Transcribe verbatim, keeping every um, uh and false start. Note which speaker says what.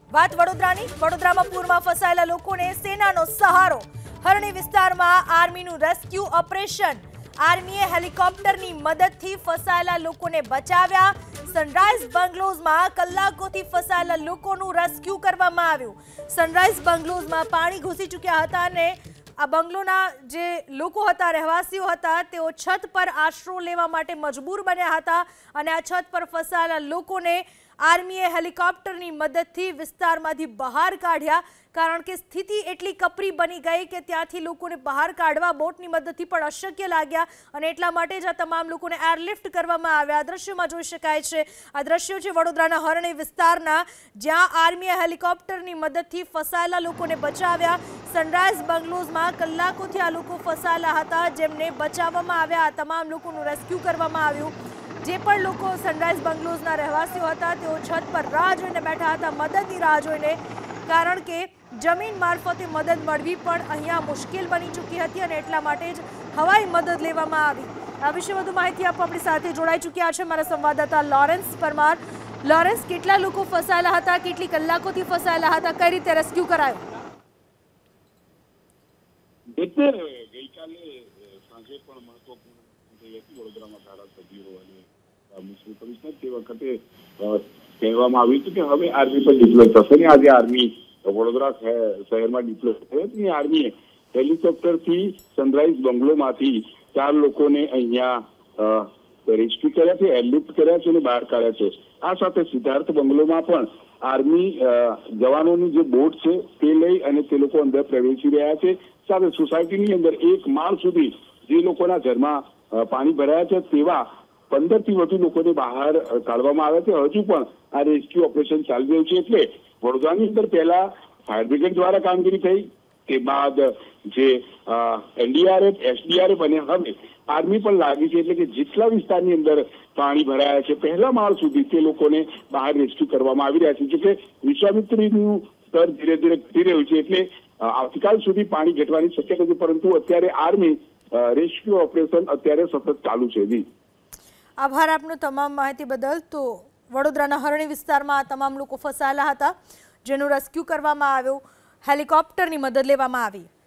Speaker 1: વાત વડોદરાની વડોદરામાં પૂરમાં ફસાયેલા લોકોને સેનાનો સહારો। હરણી વિસ્તારમાં આર્મીનું રેસ્ક્યુ ઓપરેશન। આર્મીએ હેલિકોપ્ટરની મદદથી ફસાયેલા લોકોને બચાવ્યા। સનરાઈઝ બંગલોઝમાં કલાકોથી ફસાયેલા લોકોનું રેસ્ક્યુ કરવામાં આવ્યું। સનરાઈઝ બંગલોઝમાં પાણી ઘૂસી ચૂક્યા હતા અને આ બંગલોના જે લોકો હતા, રહેવાસીઓ હતા, તેઓ છત પર આશરો લેવા માટે મજબૂર બન્યા હતા અને આ છત પર ફસાયેલા લોકોને આર્મીએ હેલિકોપ્ટરની મદદથી વિસ્તારમાંથી બહાર કાઢ્યા, કારણ કે સ્થિતિ એટલી કપરી બની ગઈ કે ત્યાંથી લોકોને બહાર કાઢવા બોટની મદદથી પણ અશક્ય લાગ્યા અને એટલા માટે જ આ તમામ લોકોને એરલિફ્ટ કરવામાં આવ્યા। આ દ્રશ્યોમાં જોઈ શકાય છે, આ દ્રશ્યો છે વડોદરાના હરણી વિસ્તારના, જ્યાં આર્મીએ હેલિકોપ્ટરની મદદથી ફસાયેલા લોકોને બચાવ્યા। સનરાઈઝ બંગલોઝમાં કલાકોથી આ લોકો ફસાયેલા હતા, જેમને બચાવવામાં આવ્યા। આ તમામ લોકોનું રેસ્ક્યુ કરવામાં આવ્યું। જે પણ લોકો સનરાઈઝ બંગલોઝના રહેવાસીઓ હતા, તેઓ છત પર રાહ જોઈને બેઠા હતા, મદદની રાહ જોઈને, કારણ કે જમીન મારફતે મદદ મળવી પણ અહીંયા મુશ્કેલ બની ચૂકી હતી અને એટલા માટે જ હવાઈ મદદ લેવામાં આવી। આ વિશે વધુ માહિતી આપવા આપણી સાથે જોડાઈ ચૂક્યા છે મારા સંવાદદાતા લોરેન્સ પરમાર। લોરેન્સ, કેટલા લોકો ફસાયેલા હતા, કેટલી કલાકોથી ફસાયેલા હતા, કઈ રીતે રેસ્ક્યુ કરાયું?
Speaker 2: ગઈકાલે સાંજે પણ મહત્વપૂર્ણ થઈ હતી વડોદરામાં ધારાસભ્યો અને મુખ્ય કમિશનર તે વખતે કહેવામાં આવ્યું હતું કે હવે આર્મી પર ડિપ્લોય થશે ને આજે આર્મી વડોદરા શહેરમાં ડિપ્લોય થયો હતી। આર્મીએ હેલિકોપ્ટરથી સનરાઈઝ બંગલોમાંથી ચાર લોકોને અહીંયા રેસ્ક્યુ કર્યા છે, એરલિફ્ટ કર્યા છે અને બહાર કાઢ્યા છે। આ સાથે સિદ્ધાર્થ બંગલોમાં પણ આર્મી જવાનોની જે બોટ છે તે લઈ અને તે લોકો અંદર પ્રવેશી રહ્યા છે। સાથે સોસાયટીની અંદર એક માળ સુધી જે લોકોના ઘરમાં પાણી ભરાયા છે તેવા પંદર થી વધુ લોકોને બહાર કાઢવામાં આવ્યા છે। હજુ પણ આ રેસ્ક્યુ ઓપરેશન ચાલી રહ્યું છે। એટલે વડોદરાની અંદર પહેલા ફાયર બ્રિગેડ દ્વારા કામગીરી થઈ, તે બાદ જે એનડીઆરએફ, એસડીઆરએફ અને હવે આર્મી પણ લાગી છે। એટલે કે જેટલા વિસ્તારની અંદર પાણી ભરાયા છે પહેલા માળ સુધી તે લોકોને બહાર રેસ્ક્યુ કરવામાં આવી રહ્યા છે। કે વિશ્વામિત્રીનું સ્તર ધીરે ધીરે ઘટી રહ્યું છે, એટલે આવતીકાલ સુધી પાણી ઘટવાની શક્યતા છે, પરંતુ અત્યારે આર્મી રેસ્ક્યુ ઓપરેશન અત્યારે સતત ચાલુ છે। જી,
Speaker 1: આભાર આપનો તમામ માહિતી બદલ। તો વડોદરાના હરણી વિસ્તારમાં તમામ લોકો ફસાયેલા હતા, જેનું રેસ્ક્યુ કરવામાં આવ્યું, હેલિકોપ્ટરની મદદ લેવામાં આવી।